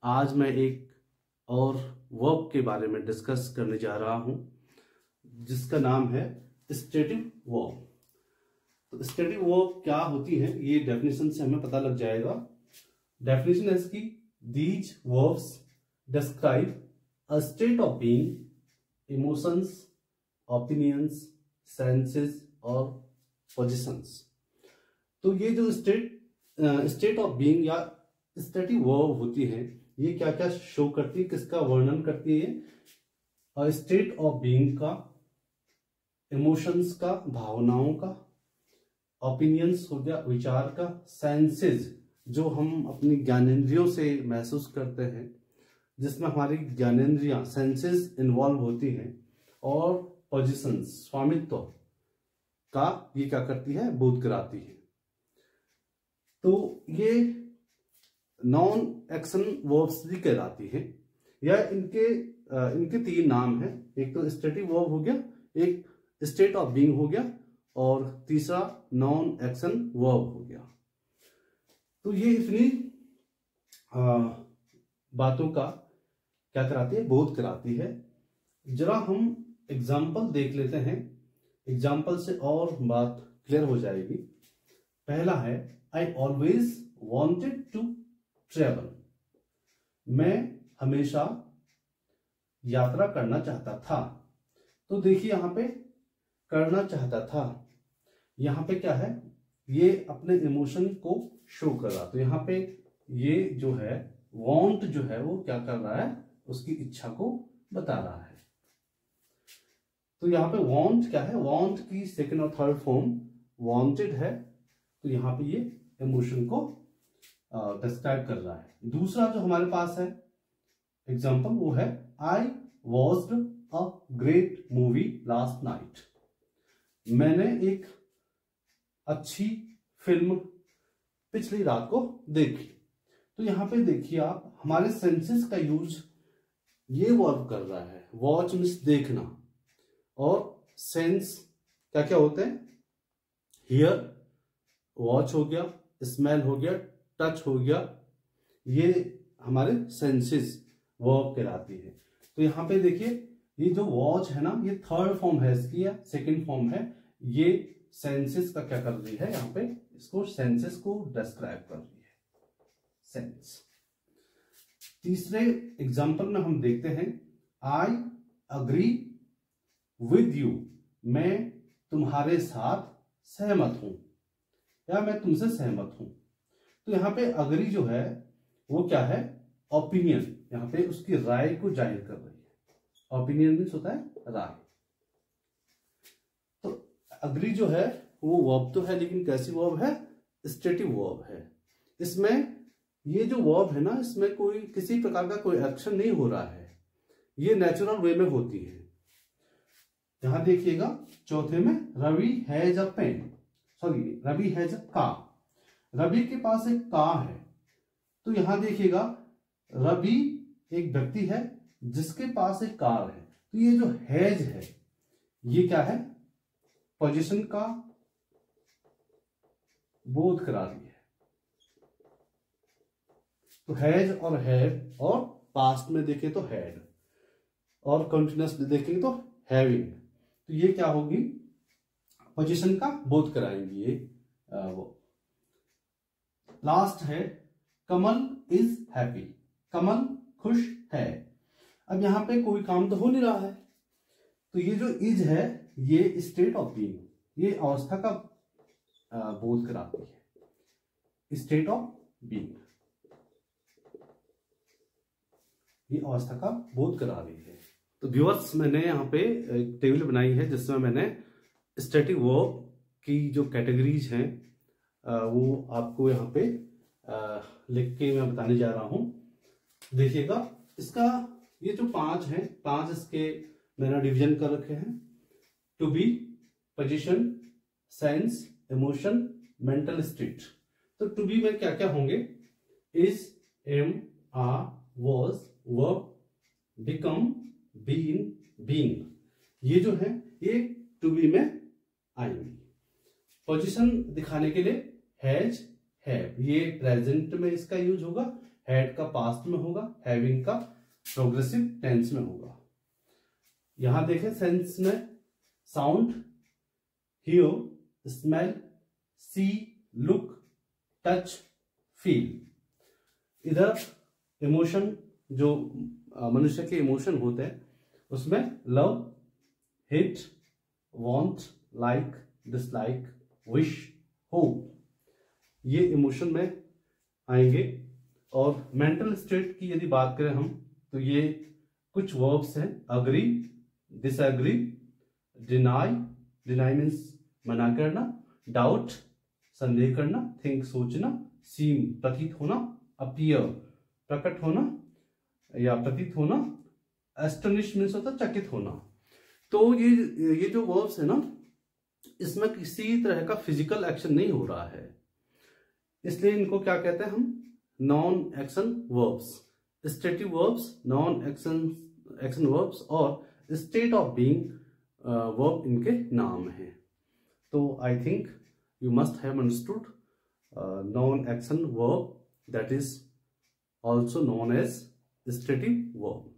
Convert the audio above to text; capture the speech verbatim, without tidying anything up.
आज मैं एक और वर्ब के बारे में डिस्कस करने जा रहा हूं जिसका नाम है स्टेटिव वर्ब। तो स्टेटिव वर्ब क्या होती है ये डेफिनेशन से हमें पता लग जाएगा। डेफिनेशन है इसकी, these verbs describe a state of being, emotions, opinions, senses और पोजिशंस। तो ये जो स्टेट स्टेट ऑफ बीइंग या स्टेटिव वर्ब होती है ये क्या क्या शो करती है, किसका वर्णन करती है? स्टेट ऑफ बीइंग का, इमोशंस का, भावनाओं का, ओपिनियंस हो गया विचार का, सेंसेस जो हम अपनी ज्ञानेंद्रियों से महसूस करते हैं जिसमें हमारी ज्ञानेंद्रियां सेंसेस इन्वॉल्व होती हैं, और पोजिशंस स्वामित्व का ये क्या करती है, बोध कराती है। तो ये नॉन एक्शन वर्ब्स भी कहलाती है, या इनके इनके तीन नाम हैं। एक तो स्टेटिव वर्ब हो गया, एक स्टेट ऑफ बीइंग हो गया, और तीसरा नॉन एक्शन वर्ब हो गया। तो ये इतनी आ, बातों का क्या कराती है, बोध कराती है। जरा हम एग्जाम्पल देख लेते हैं, एग्जाम्पल से और बात क्लियर हो जाएगी। पहला है, I always wanted to travel. मैं हमेशा यात्रा करना चाहता था। तो देखिए यहां पे करना चाहता था, यहां पे क्या है, ये अपने इमोशन को शो कर रहा। तो यहां पे ये जो है वांट जो है वो क्या कर रहा है, उसकी इच्छा को बता रहा है। तो यहां पे वांट क्या है, वांट की सेकंड और थर्ड फॉर्म वांटेड है। तो यहां पे ये इमोशन को डिस्क्राइब कर रहा है। दूसरा जो हमारे पास है एग्जांपल वो है, I watched a great movie last night. मैंने एक अच्छी फिल्म पिछली रात को देखी। तो यहां पे देखिए आप, हमारे सेंसेस का यूज ये वर्ब कर रहा है। वॉच मीन्स देखना, और सेंस क्या क्या होते हैं, हियर, वॉच हो गया, स्मेल हो गया, टच हो गया, ये हमारे सेंसेस वर्ब कहलाती है। तो यहां पे देखिए ये जो वॉच है ना, ये थर्ड फॉर्म है इसकी या सेकंड फॉर्म है, ये सेंसेस का क्या कर रही है, यहां पे इसको सेंसेस को डिस्क्राइब कर रही है, सेंस। तीसरे एग्जांपल में हम देखते हैं, आई अग्री विद यू। मैं तुम्हारे साथ सहमत हूं, या मैं तुमसे सहमत हूं। तो यहां पे अग्री जो है वो क्या है, ओपिनियन, यहां पे उसकी राय को जाहिर कर रही है। ओपिनियन मीन्स होता है राय। तो अग्री जो है वो वर्ब तो है, लेकिन कैसी वर्ब है, स्टेटिव वर्ब है। इसमें ये जो वर्ब है ना, इसमें कोई किसी प्रकार का कोई एक्शन नहीं हो रहा है, ये नेचुरल वे में होती है। यहां देखिएगा चौथे में, Ravi has a pen, sorry Ravi has a car. Ravi के पास एक कार है। तो यहां देखिएगा रवि एक व्यक्ति है जिसके पास एक कार है। तो ये जो हैज है ये क्या है, पोजीशन का बोध करा रही है। तो हैज और हैड, और पास्ट में देखें तो हैड, और कंटिन्यूअस देखेंगे तो हैविंग। तो ये क्या होगी, पोजीशन का बोध कराएंगी ये आ, वो। लास्ट है, कमल इज हैप्पी। कमल खुश है। अब यहां पे कोई काम तो हो नहीं रहा है, तो ये जो इज है ये स्टेट ऑफ बीइंग, ये अवस्था का बोध कराती है। स्टेट ऑफ बीइंग ये अवस्था का बोध करा रही है। तो व्यूअर्स, मैंने यहाँ पे एक टेबल बनाई है जिसमें मैंने स्टेटिव वर्ब की जो कैटेगरीज हैं वो आपको यहाँ पे लिख के मैं बताने जा रहा हूं। देखिएगा इसका ये जो पांच हैं, पांच इसके मैंने डिवीजन कर रखे हैं। To be, position, sense, emotion, mental state. तो टू बी में क्या क्या होंगे, is, am, are, was, verb, become, been, being. ये जो है ये टू बी में आएंगी। पोजीशन दिखाने के लिए हैज, हैव, ये प्रेजेंट में इसका यूज होगा। हैड का पास्ट में होगा, हैविंग का प्रोग्रेसिव टेंस में होगा। यहां देखें सेंस में sound, hear, smell, see, look, touch, feel. इधर इमोशन, जो मनुष्य के इमोशन होते हैं उसमें love, hate, want, like, dislike, wish, hope, ये इमोशन में आएंगे। और मेंटल स्टेट की यदि बात करें हम तो ये कुछ वर्ब्स हैं, agree, disagree, deny, deny means मना करना, डाउट संदेह करना, थिंक सोचना, सीम प्रतीत होना, अपीयर प्रकट होना या प्रतीत होना, एस्टोनिश मीन्स होता चकित होना। तो ये ये जो वर्ब्स है ना, इसमें किसी तरह का फिजिकल एक्शन नहीं हो रहा है, इसलिए इनको क्या कहते हैं हम, non action verbs. Stative verbs, non action action verbs और स्टेट ऑफ बीइंग वर्ब इनके नाम है। तो I think you must have understood non action verb, that is also known as stative verb.